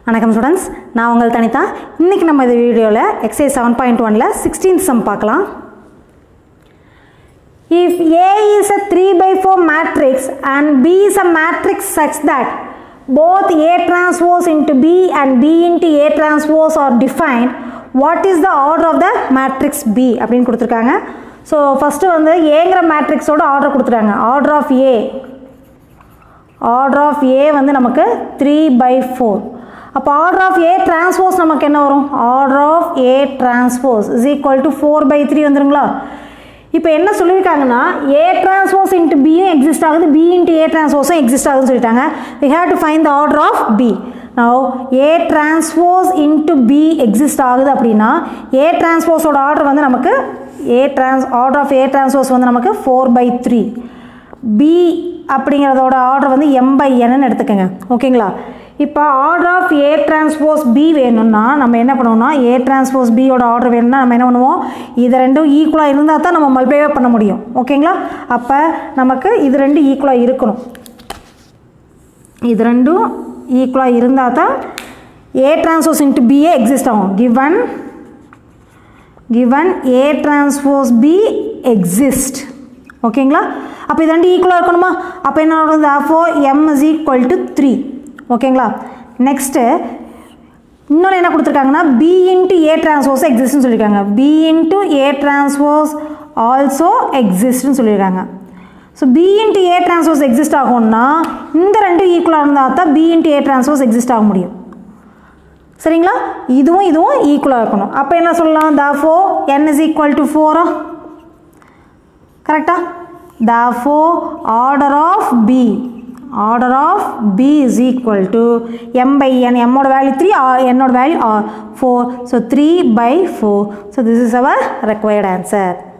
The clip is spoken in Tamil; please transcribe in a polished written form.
வணக்கம் ஸ்டூடெண்ட்ஸ், நான் உங்கள் தனிதா. இன்றைக்கி நம்ம இந்த வீடியோவில் எக்ஸசைஸ் 7.1ல 16th சம் பார்க்கலாம். If A is a 3/4 matrix and B is a matrix such that both A transpose into B and B into A transpose are defined, what is the order of the matrix B அப்படின்னு கொடுத்துருக்காங்க. ஸோ ஃபஸ்ட்டு வந்து ஏங்கிற மேட்ரிக்ஸோட ஆர்டர் கொடுத்துட்டாங்க. ஆர்டர் ஆஃப் ஏ வந்து நமக்கு 3/4. அப்போ ஆர்டர் ஆஃப் ஏ டிரான்ஸ்போஸ் நமக்கு என்ன வரும்? Order of A transpose is equal to 4/3 வந்துருங்களா? இப்போ என்ன சொல்லியிருக்காங்கன்னா ஏ டிரான்ஸ்போஸ் இன்ட்டு பியும் எக்ஸிஸ்ட் ஆகுது, பி இன்ட்டு ஏ டிரான்ஸ்போஸும் எக்ஸிஸ்ட் ஆகுதுன்னு சொல்லிட்டாங்க. we have to find the order of B. now A transpose into B exist ஆகுது அப்படின்னா A டிரான்ஸ்போஸோட ஆர்டர் வந்து நமக்கு ஆர்டர் ஆஃப் A டிரான்ஸ்போஸ் வந்து நமக்கு 4/3. B அப்படிங்கிறதோட ஆர்டர் வந்து m/n எடுத்துக்கோங்க, ஓகேங்களா? இப்போ order of A transpose B வேணும்னா நம்ம என்ன பண்ணுவோம்னா ஏ டிரான்ஸ்போஸ் பியோட ஆர்டர் வேணும்னா நம்ம என்ன பண்ணுவோம், இது ரெண்டும் ஈக்குவலாக இருந்தால் தான் நம்ம மல்டிப்ளை பண்ண முடியும், ஓகேங்களா? அப்போ நமக்கு இது ரெண்டும் ஈக்குவலாக இருக்கணும். இது ரெண்டும் ஈக்குவலாக இருந்தால் தான் A transpose into BA exist ஆகும். given A transpose B exist, ஓகேங்களா? அப்போ இது ரெண்டு ஈக்குவலாக இருக்கணுமா? அப்போ என்ன ஆகுது? அப்போ m is equal to 3, ஓகேங்களா? நெக்ஸ்ட்டு இன்னொன்று என்ன கொடுத்துருக்காங்கன்னா B இன்ட்டு ஏ டிரான்ஸ்போஸ் எக்ஸிஸ்ட்னு சொல்லியிருக்காங்க. B into A transpose also எக்ஸிஸ்ட்னு சொல்லியிருக்காங்க. So B into A transpose exist ஆகும்னா இந்த ரெண்டு ஈக்குவலாக இருந்தால் தான் B into A transpose exist ஆக முடியும், சரிங்களா? இதுவும் ஈக்குவலாக இருக்கணும். அப்போ என்ன சொல்லலாம்? therefore n is equal to 4, கரெக்டா? therefore order of B is equal to m/n. m ஓட வேல்யூ 3, n ஓட value 4. so 3/4. so this is our required answer.